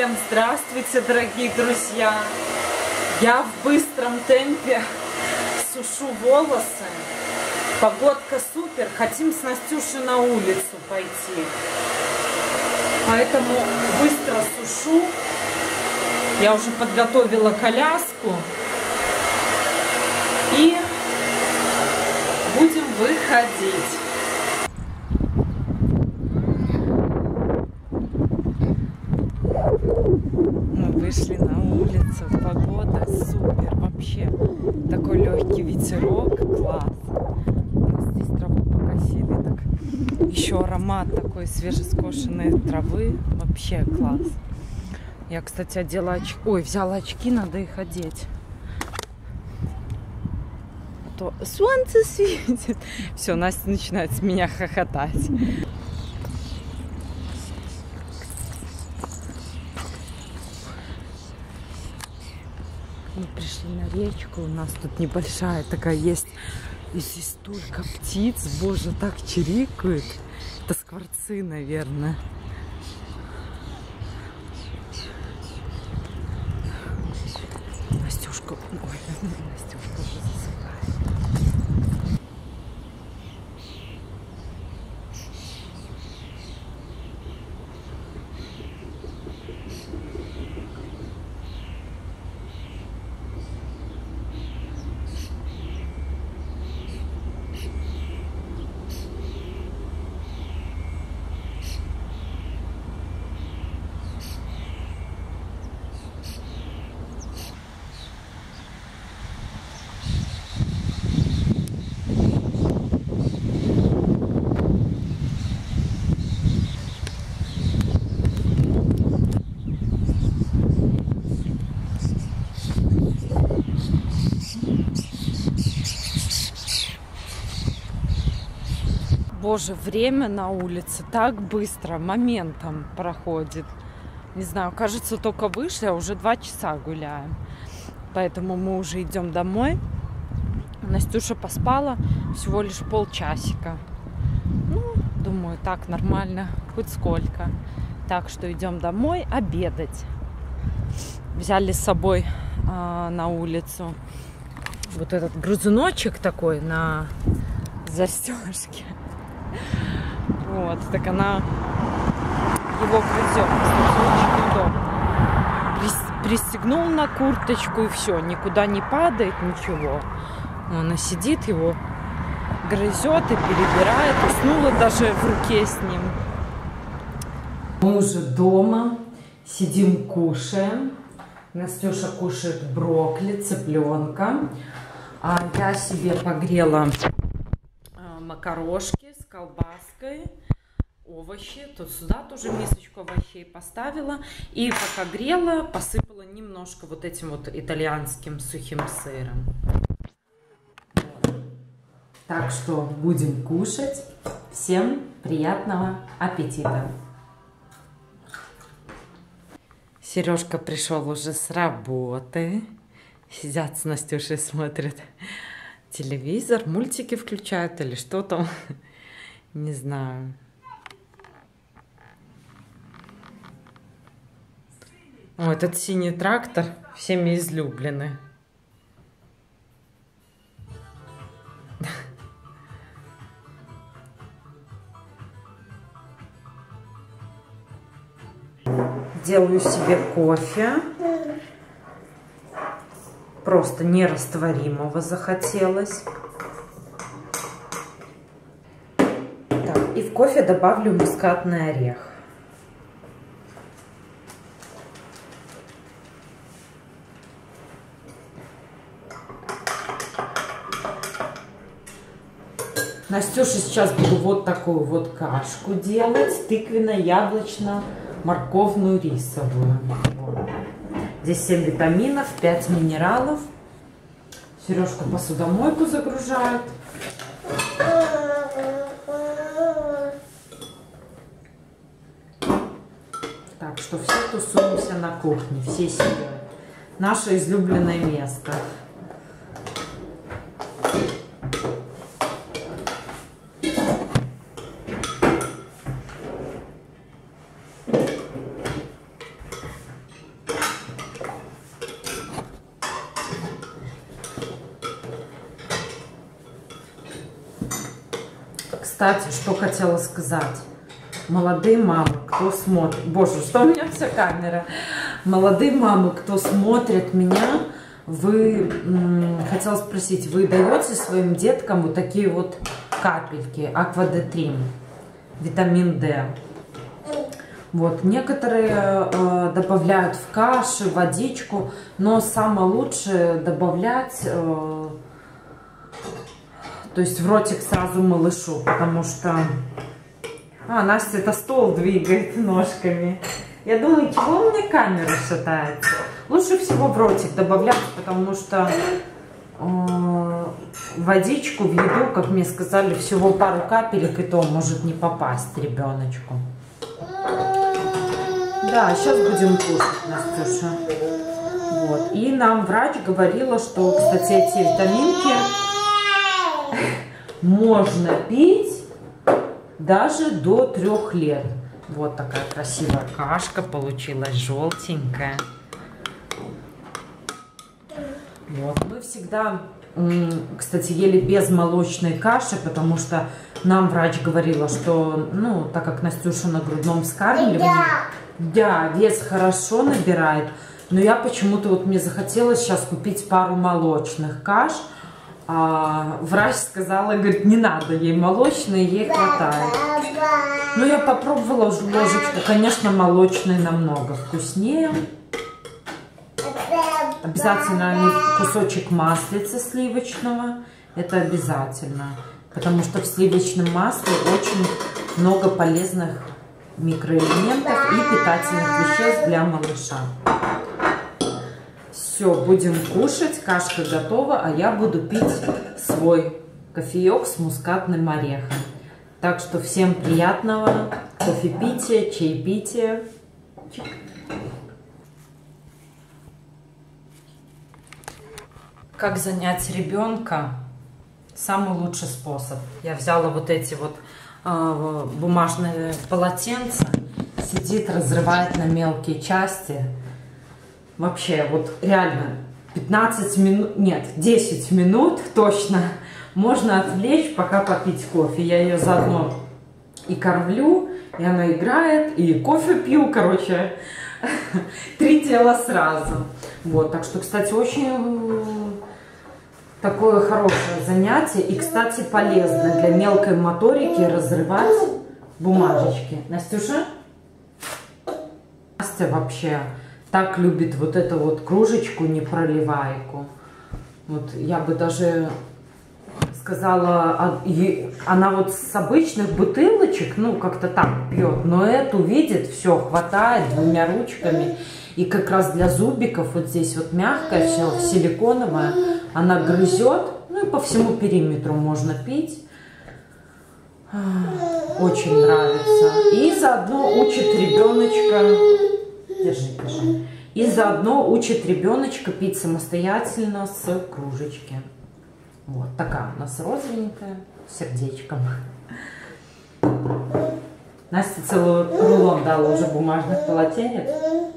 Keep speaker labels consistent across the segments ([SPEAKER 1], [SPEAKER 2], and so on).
[SPEAKER 1] Всем здравствуйте, дорогие друзья! Я в быстром темпе сушу волосы. Погодка супер. Хотим с Настюшей на улицу пойти. Поэтому быстро сушу. Я уже подготовила коляску. И будем выходить. Мы вышли на улицу. Погода супер. Вообще такой легкий ветерок. Класс. У нас здесь траву покосили. Так. Еще аромат такой свежескошенной травы. Вообще класс. Я, кстати, одела очки. Ой, взяла очки, надо их одеть. А то солнце светит. Все, Настя начинает с меня хохотать. Мы пришли на речку, у нас тут небольшая такая есть. И здесь столько птиц, боже, так чирикают. Это скворцы, наверное. Настюшка, ой, Настюшка уже засыпает. Боже, время на улице так быстро, моментом проходит. Не знаю, кажется, только вышли, а уже 2 часа гуляем. Поэтому мы уже идем домой. Настюша поспала всего лишь полчасика. Ну, думаю, так нормально, хоть сколько. Так что идем домой обедать. Взяли с собой на улицу вот этот грызуночек такой на застежке. Вот, так она его грызет. Кстати, очень удобно. Пристегнул на курточку и все, никуда не падает, ничего. Она сидит, его грызет и перебирает. Уснула даже в руке с ним. Мы уже дома, сидим, кушаем. Настюша кушает брокколи, цыпленка. А я себе погрела макарошки с колбаской, овощи. Тут сюда тоже мисочку овощей поставила. И пока грела, посыпала немножко вот этим вот итальянским сухим сыром. Вот. Так что будем кушать. Всем приятного аппетита. Сережка пришел уже с работы. Сидят с Настюшей, смотрят телевизор, мультики включают или что там, не знаю. О, этот синий трактор всеми излюбленный. Делаю себе кофе. Просто нерастворимого захотелось. Так, и в кофе добавлю мускатный орех. Настюше сейчас буду вот такую вот кашку делать. Тыквенно-яблочно-морковную рисовую. Вот. Здесь 7 витаминов, 5 минералов. Сережка посудомойку загружает. Так что все тусуемся на кухне, все сидят. Наше излюбленное место. кстати, что хотела сказать. Молодые мамы, кто смотрит... Боже, что у меня вся камера. Молодые мамы, кто смотрит меня, вы... Хотела спросить, вы даете своим деткам вот такие вот капельки Аквадетрим, витамин D? Вот, некоторые добавляют в каши, водичку, но самое лучшее добавлять, то есть в ротик сразу малышу, потому что... Настя это стол двигает ножками. Я думаю, чего у меня камера шатается? Лучше всего в ротик добавлять, потому что водичку в еду, как мне сказали, всего пару капелек, и то может не попасть ребеночку. Да, сейчас будем кушать, Настюша. Вот. И нам врач говорила, что, кстати, эти витаминки можно пить даже до 3 лет. Вот такая красивая кашка получилась, желтенькая. Вот. Мы всегда, кстати, ели без молочной каши, потому что нам врач говорила, что, ну, так как Настюша на грудном вскармливании, да, вес хорошо набирает, но я почему-то, вот мне захотелось сейчас купить пару молочных каш, а врач сказала, говорит, не надо ей молочные, ей хватает. Ну, я попробовала уже ложечку, конечно, молочные намного вкуснее. Обязательно кусочек маслица сливочного, это обязательно, потому что в сливочном масле очень много полезных микроэлементов и питательных веществ для малыша. Все, будем кушать, кашка готова, а я буду пить свой кофеек с мускатным орехом. Так что всем приятного кофепития, чаепития. Как занять ребенка? Самый лучший способ. Я взяла вот эти вот бумажные полотенца, сидит, разрывает на мелкие части. Вообще, вот реально 15 минут, нет, 10 минут точно можно отвлечь, пока попить кофе. Я ее заодно и кормлю, и она играет, и кофе пью, короче, 3 дела сразу. Вот, так что, кстати, очень такое хорошее занятие и, кстати, полезно для мелкой моторики разрывать бумажечки. Настюша? Настя вообще так любит вот эту вот кружечку непроливайку. Вот я бы даже сказала, она вот с обычных бутылочек, ну, как-то так пьет, но эту видит, все, хватает 2 ручками. И как раз для зубиков вот здесь вот мягкая, все силиконовая, она грызет, ну и по всему периметру можно пить. Очень нравится. И заодно учит ребеночка, держи, и заодно учит ребеночка пить самостоятельно с кружечки. Вот такая у нас розовенькая, с сердечком. Настя целый рулон дала уже бумажных полотенец.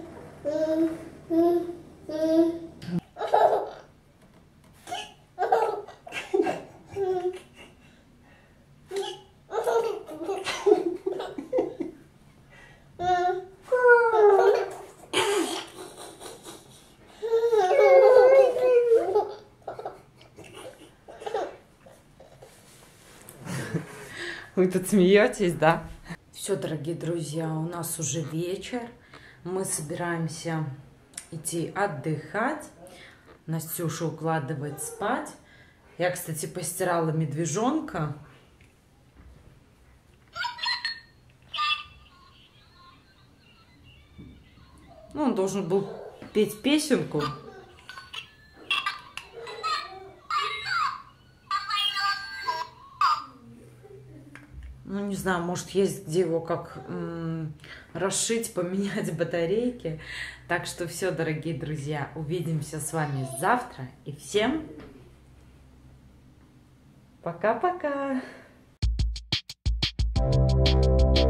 [SPEAKER 1] Вы тут смеетесь, да? Все, дорогие друзья, у нас уже вечер. Мы собираемся идти отдыхать. Настюшу укладывать спать. Я, кстати, постирала медвежонка. Ну, он должен был петь песенку. Ну, не знаю, может, есть где его как расшить, поменять батарейки. Так что все, дорогие друзья, увидимся с вами завтра. И всем пока-пока!